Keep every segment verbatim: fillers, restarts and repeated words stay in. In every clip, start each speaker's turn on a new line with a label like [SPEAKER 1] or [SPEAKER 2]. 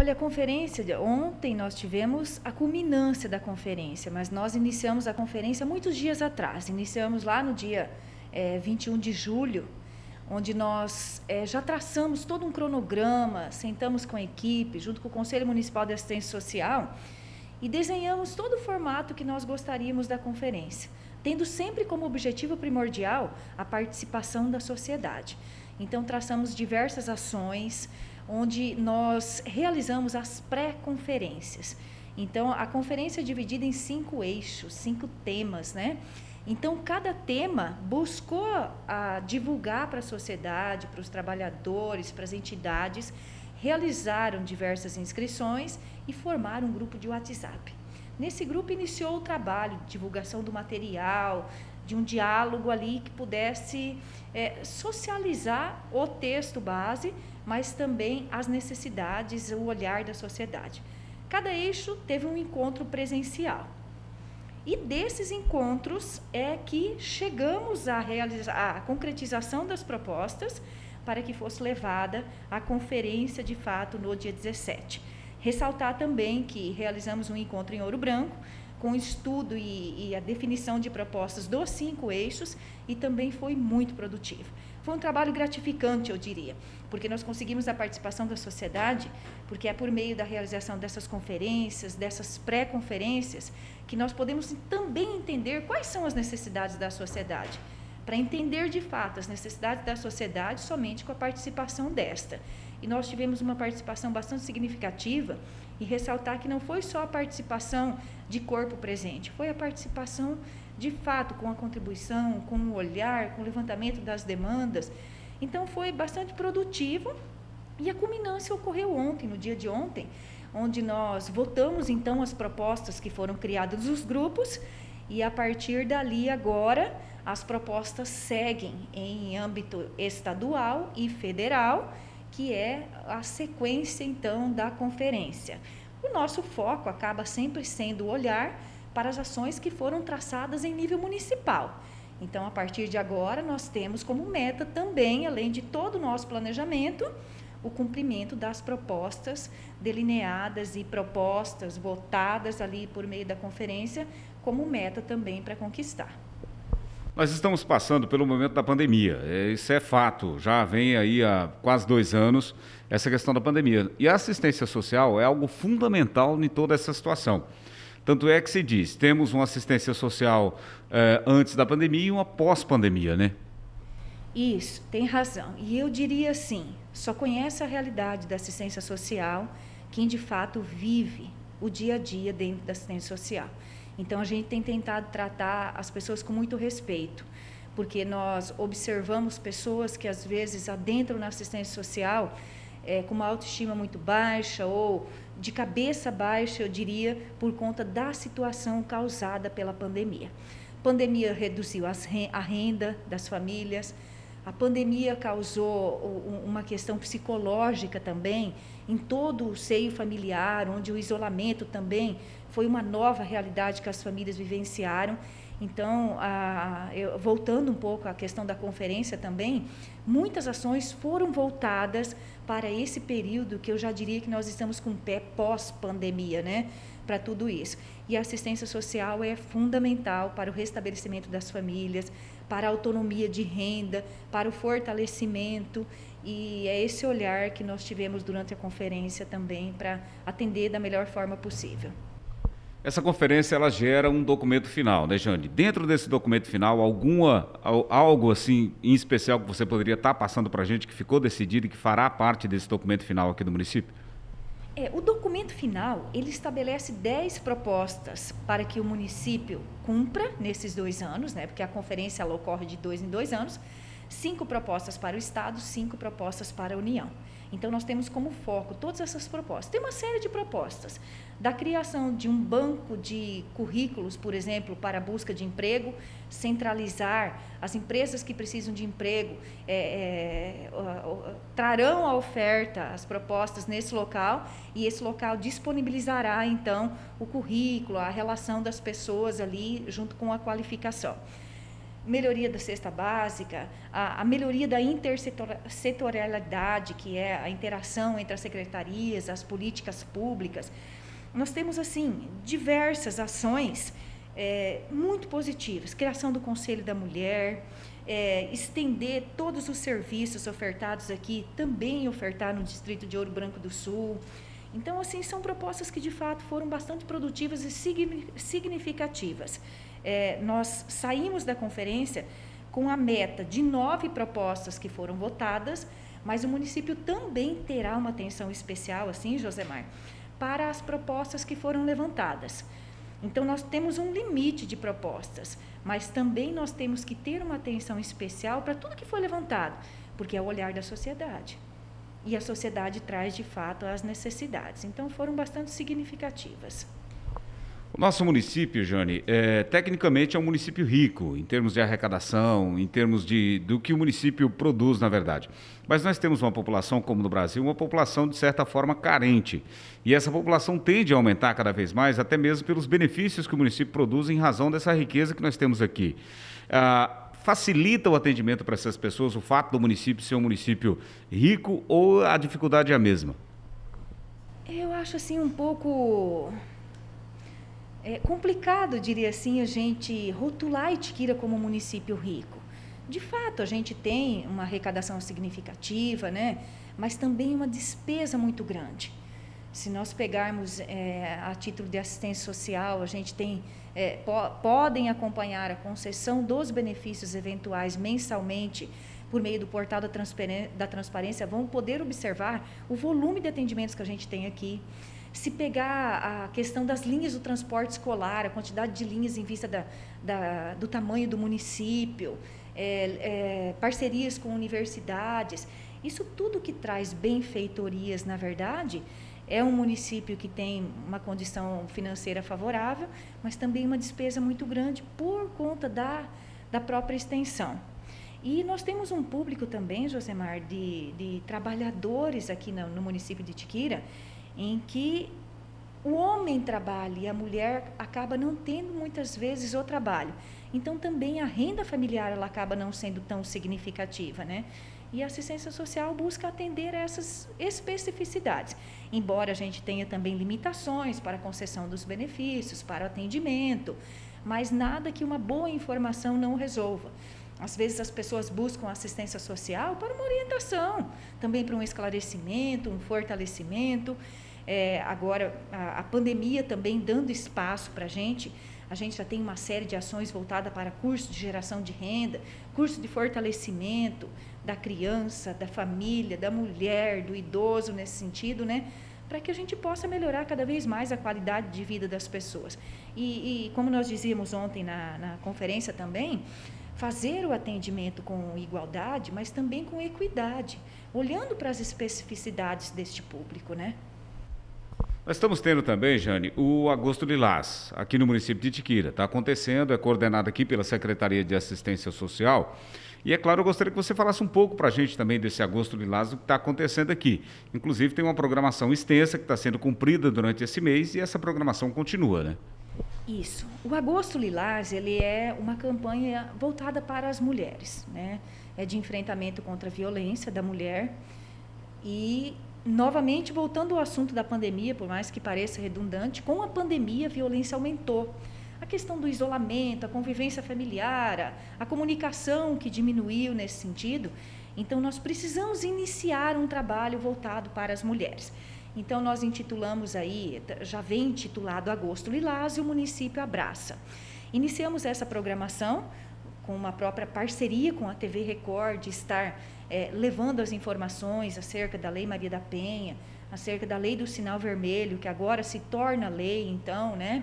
[SPEAKER 1] Olha, a conferência, de ontem nós tivemos a culminância da conferência, mas nós iniciamos a conferência muitos dias atrás. Iniciamos lá no dia é, vinte e um de julho, onde nós é, já traçamos todo um cronograma, sentamos com a equipe, junto com o Conselho Municipal de Assistência Social, e desenhamos todo o formato que nós gostaríamos da conferência, tendo sempre como objetivo primordial a participação da sociedade. Então, traçamos diversas ações, onde nós realizamos as pré-conferências. Então, a conferência é dividida em cinco eixos, cinco temas, né? Então, cada tema buscou a, divulgar para a sociedade, para os trabalhadores, para as entidades, realizaram diversas inscrições e formaram um grupo de WhatsApp. Nesse grupo iniciou o trabalho de divulgação do material, de um diálogo ali que pudesse é, socializar o texto base, mas também as necessidades, o olhar da sociedade. Cada eixo teve um encontro presencial. E desses encontros é que chegamos a realizar a concretização das propostas para que fosse levada à conferência de fato no dia dezessete. Ressaltar também que realizamos um encontro em Ouro Branco, com o estudo e, e a definição de propostas dos cinco eixos, e também foi muito produtivo. Foi um trabalho gratificante, eu diria, porque nós conseguimos a participação da sociedade, porque é por meio da realização dessas conferências, dessas pré-conferências, que nós podemos também entender quais são as necessidades da sociedade, para entender de fato as necessidades da sociedade somente com a participação desta. E nós tivemos uma participação bastante significativa, e ressaltar que não foi só a participação de corpo presente, foi a participação de fato com a contribuição, com o olhar, com o levantamento das demandas. Então foi bastante produtivo, e a culminância ocorreu ontem, no dia de ontem, onde nós votamos então as propostas que foram criadas nos grupos, e a partir dali agora as propostas seguem em âmbito estadual e federal, que é a sequência, então, da conferência. O nosso foco acaba sempre sendo o olhar para as ações que foram traçadas em nível municipal. Então, a partir de agora, nós temos como meta também, além de todo o nosso planejamento, o cumprimento das propostas delineadas e propostas votadas ali por meio da conferência, como meta também para conquistar.
[SPEAKER 2] Nós estamos passando pelo momento da pandemia, isso é fato, já vem aí há quase dois anos essa questão da pandemia. E a assistência social é algo fundamental em toda essa situação. Tanto é que se diz, temos uma assistência social eh, antes da pandemia e uma pós-pandemia, né?
[SPEAKER 1] Isso, tem razão. E eu diria assim, só conhece a realidade da assistência social quem de fato vive o dia a dia dentro da assistência social. Então, a gente tem tentado tratar as pessoas com muito respeito, porque nós observamos pessoas que, às vezes, adentram na assistência social é, com uma autoestima muito baixa ou de cabeça baixa, eu diria, por conta da situação causada pela pandemia. A pandemia reduziu a renda das famílias, a pandemia causou uma questão psicológica também em todo o seio familiar, onde o isolamento também foi uma nova realidade que as famílias vivenciaram. Então, a, eu, voltando um pouco à questão da conferência também, muitas ações foram voltadas para esse período que eu já diria que nós estamos com o pé pós-pandemia, né? Para tudo isso. E a assistência social é fundamental para o restabelecimento das famílias, para a autonomia de renda, para o fortalecimento, e é esse olhar que nós tivemos durante a conferência também para atender da melhor forma possível.
[SPEAKER 2] Essa conferência ela gera um documento final, né, Jane? Dentro desse documento final, alguma, algo assim em especial que você poderia estar passando para a gente que ficou decidido e que fará parte desse documento final aqui do município?
[SPEAKER 1] É, o documento final, ele estabelece dez propostas para que o município cumpra nesses dois anos, né, porque a conferência ela ocorre de dois em dois anos, cinco propostas para o Estado, cinco propostas para a União. Então, nós temos como foco todas essas propostas. Tem uma série de propostas, da criação de um banco de currículos, por exemplo, para a busca de emprego, centralizar as empresas que precisam de emprego, é, é, trarão a oferta, as propostas nesse local, e esse local disponibilizará, então, o currículo, a relação das pessoas ali, junto com a qualificação. melhoria da cesta básica, a, a melhoria da intersetorialidade, que é a interação entre as secretarias, as políticas públicas. Nós temos, assim, diversas ações é, muito positivas. Criação do Conselho da Mulher, é, estender todos os serviços ofertados aqui, também ofertar no Distrito de Ouro Branco do Sul. Então, assim, são propostas que, de fato, foram bastante produtivas e significativas. É, nós saímos da conferência com a meta de nove propostas que foram votadas, mas o município também terá uma atenção especial, assim, Josemar, para as propostas que foram levantadas. Então, nós temos um limite de propostas, mas também nós temos que ter uma atenção especial para tudo que foi levantado, porque é o olhar da sociedade. E a sociedade traz, de fato, as necessidades. Então, foram bastante significativas.
[SPEAKER 2] O nosso município, Jane, é, tecnicamente é um município rico, em termos de arrecadação, em termos de, do que o município produz, na verdade. Mas nós temos uma população, como no Brasil, uma população, de certa forma, carente. E essa população tende a aumentar cada vez mais, até mesmo pelos benefícios que o município produz em razão dessa riqueza que nós temos aqui. Ah, facilita o atendimento para essas pessoas o fato do município ser um município rico ou a dificuldade é a mesma?
[SPEAKER 1] Eu acho assim um pouco é, complicado, diria assim, a gente rotular Itiquira como um município rico. De fato, a gente tem uma arrecadação significativa, né? Mas também uma despesa muito grande. Se nós pegarmos é, a título de assistência social, a gente tem, é, po podem acompanhar a concessão dos benefícios eventuais mensalmente por meio do portal da, da transparência, vão poder observar o volume de atendimentos que a gente tem aqui. Se pegar a questão das linhas do transporte escolar, a quantidade de linhas em vista da, da, do tamanho do município, é, é, parcerias com universidades, isso tudo que traz benfeitorias, na verdade, é um município que tem uma condição financeira favorável, mas também uma despesa muito grande por conta da, da própria extensão. E nós temos um público também, Josemar, de, de trabalhadores aqui no, no município de Itiquira, em que o homem trabalha e a mulher acaba não tendo muitas vezes o trabalho. Então, também a renda familiar ela acaba não sendo tão significativa, né? E a assistência social busca atender a essas especificidades, embora a gente tenha também limitações para a concessão dos benefícios, para o atendimento, mas nada que uma boa informação não resolva. Às vezes as pessoas buscam assistência social para uma orientação, também para um esclarecimento, um fortalecimento. É, agora, a, a pandemia também dando espaço para a gente, a gente já tem uma série de ações voltadas para curso de geração de renda, curso de fortalecimento da criança, da família, da mulher, do idoso nesse sentido, né? Para que a gente possa melhorar cada vez mais a qualidade de vida das pessoas. E, e como nós dizíamos ontem na, na conferência também, fazer o atendimento com igualdade, mas também com equidade, olhando para as especificidades deste público, né?
[SPEAKER 2] Nós estamos tendo também, Jane, o Agosto Lilás, aqui no município de Itiquira. Está acontecendo, é coordenado aqui pela Secretaria de Assistência Social. E, é claro, eu gostaria que você falasse um pouco para a gente também desse Agosto Lilás, do que está acontecendo aqui. Inclusive, tem uma programação extensa que está sendo cumprida durante esse mês e essa programação continua, né?
[SPEAKER 1] Isso. O Agosto Lilás, ele é uma campanha voltada para as mulheres, né? É de enfrentamento contra a violência da mulher. E, novamente, voltando ao assunto da pandemia, por mais que pareça redundante, com a pandemia a violência aumentou. A questão do isolamento, a convivência familiar, a, a comunicação que diminuiu nesse sentido. Então, nós precisamos iniciar um trabalho voltado para as mulheres. Então, nós intitulamos aí, já vem intitulado Agosto Lilás e o município abraça. Iniciamos essa programação com uma própria parceria com a T V Record, de estar é, levando as informações acerca da Lei Maria da Penha, acerca da Lei do Sinal Vermelho, que agora se torna lei, então, né?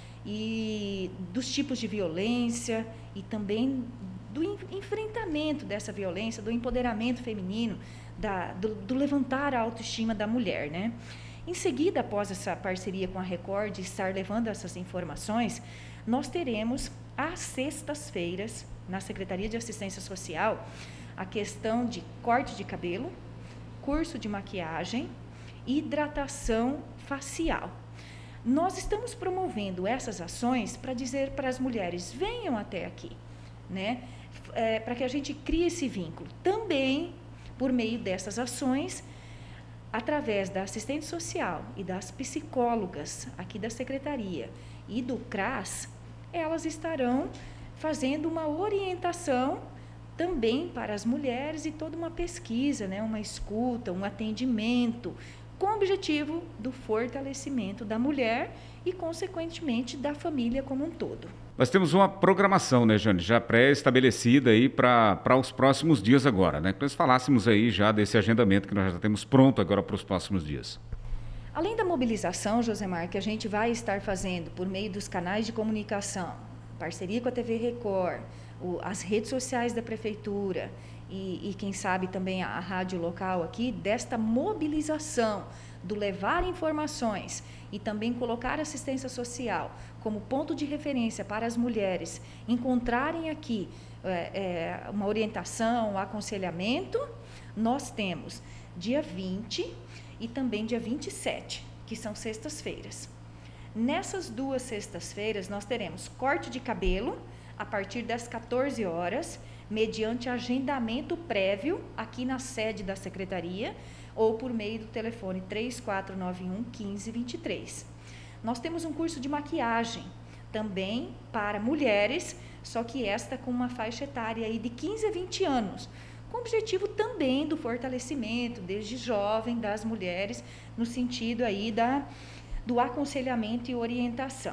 [SPEAKER 1] E dos tipos de violência e também do enfrentamento dessa violência, do empoderamento feminino, da, do, do levantar a autoestima da mulher, né? Em seguida, após essa parceria com a Record, de estar levando essas informações, nós teremos às sextas-feiras, na Secretaria de Assistência Social, a questão de corte de cabelo, curso de maquiagem e hidratação facial. Nós estamos promovendo essas ações para dizer para as mulheres, venham até aqui, né? é, para que a gente crie esse vínculo. Também, por meio dessas ações, através da assistente social e das psicólogas aqui da Secretaria e do CRAS, elas estarão fazendo uma orientação também para as mulheres e toda uma pesquisa, né, uma escuta, um atendimento, com o objetivo do fortalecimento da mulher e, consequentemente, da família como um todo.
[SPEAKER 2] Nós temos uma programação, né, Jane, já pré-estabelecida aí para os próximos dias agora, né? Que nós falássemos aí já desse agendamento que nós já temos pronto agora para os próximos dias.
[SPEAKER 1] Além da mobilização, Josemar, que a gente vai estar fazendo por meio dos canais de comunicação, parceria com a T V Record, o, as redes sociais da Prefeitura e, e, quem sabe, também a, a rádio local aqui, desta mobilização, do levar informações e também colocar assistência social como ponto de referência para as mulheres encontrarem aqui é, é, uma orientação, um aconselhamento, nós temos dia vinte e também dia vinte e sete, que são sextas-feiras. Nessas duas sextas-feiras, nós teremos corte de cabelo a partir das quatorze horas, mediante agendamento prévio aqui na sede da Secretaria ou por meio do telefone três quatro nove um, um cinco dois três. Nós temos um curso de maquiagem também para mulheres, só que esta com uma faixa etária aí de quinze a vinte anos, com o objetivo também do fortalecimento desde jovem das mulheres, no sentido aí da, do aconselhamento e orientação.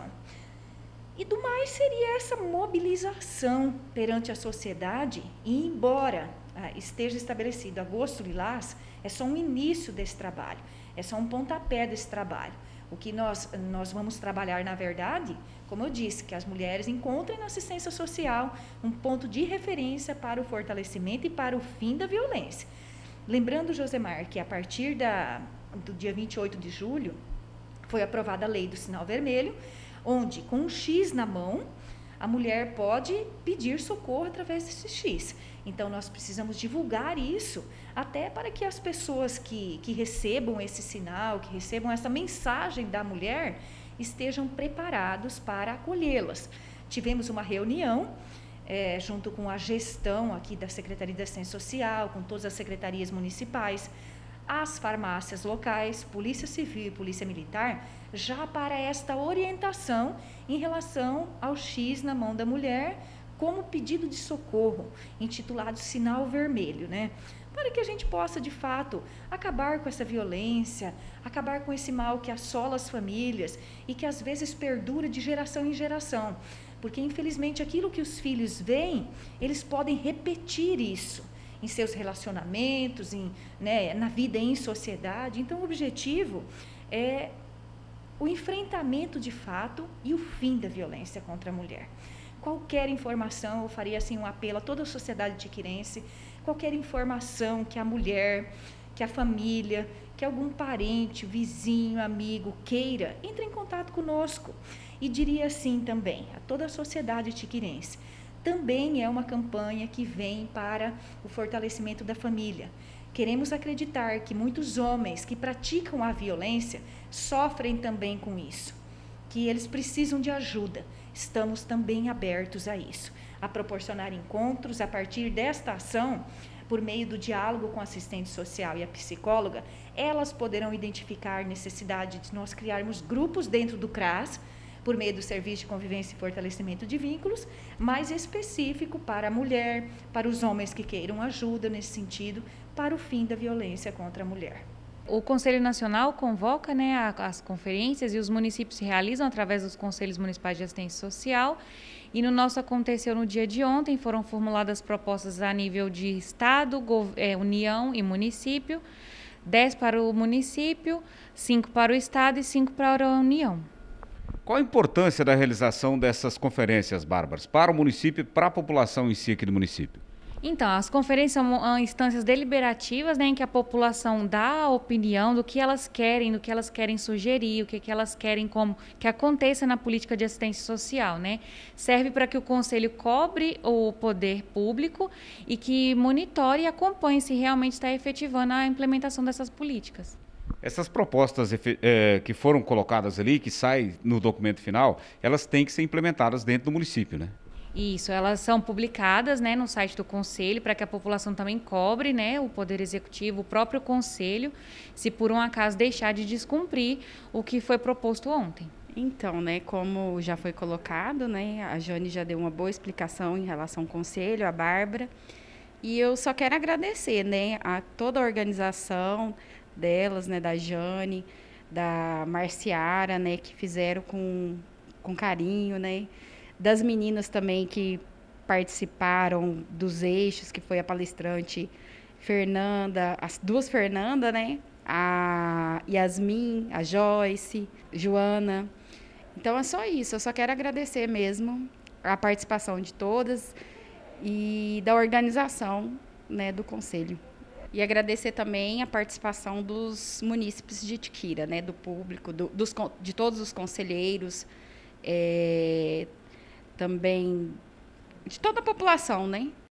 [SPEAKER 1] E do mais seria essa mobilização perante a sociedade, e embora ah, esteja estabelecido agosto lilás, é só um início desse trabalho, é só um pontapé desse trabalho. O que nós, nós vamos trabalhar, na verdade, como eu disse, que as mulheres encontrem na assistência social um ponto de referência para o fortalecimento e para o fim da violência. Lembrando, Josemar, que a partir da, do dia vinte e oito de julho, foi aprovada a lei do sinal vermelho, onde, com um X na mão, a mulher pode pedir socorro através desse X. Então, nós precisamos divulgar isso, até para que as pessoas que, que recebam esse sinal, que recebam essa mensagem da mulher, estejam preparados para acolhê-las. Tivemos uma reunião, é, junto com a gestão aqui da Secretaria da Assistência Social, com todas as secretarias municipais, as farmácias locais, Polícia Civil e Polícia Militar, já para esta orientação em relação ao X na mão da mulher, como pedido de socorro, intitulado Sinal Vermelho, né? Para que a gente possa, de fato, acabar com essa violência, acabar com esse mal que assola as famílias e que às vezes perdura de geração em geração. Porque, infelizmente, aquilo que os filhos veem, eles podem repetir isso em seus relacionamentos, em, né, na vida em sociedade. Então, o objetivo é o enfrentamento de fato e o fim da violência contra a mulher. Qualquer informação, eu faria assim um apelo a toda a sociedade tiquirense, qualquer informação que a mulher, que a família, que algum parente, vizinho, amigo queira, entre em contato conosco. E diria assim também, a toda a sociedade tiquirense, também é uma campanha que vem para o fortalecimento da família. Queremos acreditar que muitos homens que praticam a violência sofrem também com isso, que eles precisam de ajuda. Estamos também abertos a isso, a proporcionar encontros a partir desta ação, por meio do diálogo com a assistente social e a psicóloga, elas poderão identificar necessidade de nós criarmos grupos dentro do CRAS, por meio do Serviço de Convivência e Fortalecimento de Vínculos, mais específico para a mulher, para os homens que queiram ajuda nesse sentido, para o fim da violência contra a mulher.
[SPEAKER 3] O Conselho Nacional convoca, né, as conferências e os municípios se realizam através dos Conselhos Municipais de Assistência Social. E no nosso aconteceu no dia de ontem, foram formuladas propostas a nível de Estado, é, União e município, dez para o município, cinco para o Estado e cinco para a União.
[SPEAKER 2] Qual a importância da realização dessas conferências, Bárbaras, para o município e para a população em si aqui do município?
[SPEAKER 3] Então, as conferências são instâncias deliberativas, né, em que a população dá a opinião do que elas querem, do que elas querem sugerir, o que, que elas querem como que aconteça na política de assistência social, né? Serve para que o Conselho cobre o poder público e que monitore e acompanhe se realmente está efetivando a implementação dessas políticas.
[SPEAKER 2] Essas propostas é, que foram colocadas ali, que saem no documento final, elas têm que ser implementadas dentro do município, né?
[SPEAKER 3] Isso, elas são publicadas, né, no site do Conselho, para que a população também cobre, né, o Poder Executivo, o próprio Conselho, se por um acaso deixar de descumprir o que foi proposto ontem.
[SPEAKER 4] Então, né, como já foi colocado, né, a Jane já deu uma boa explicação em relação ao Conselho, a Bárbara, e eu só quero agradecer, né, a toda a organização delas, né, da Jane, da Marciara, né, que fizeram com, com carinho, né, das meninas também que participaram dos eixos, que foi a palestrante Fernanda, as duas Fernanda, né? A Yasmin, a Joyce, Joana. Então é só isso, eu só quero agradecer mesmo a participação de todas e da organização, né, do Conselho. E agradecer também a participação dos munícipes de Tiquira, né, do público, do, dos, de todos os conselheiros, é, também de toda a população, né?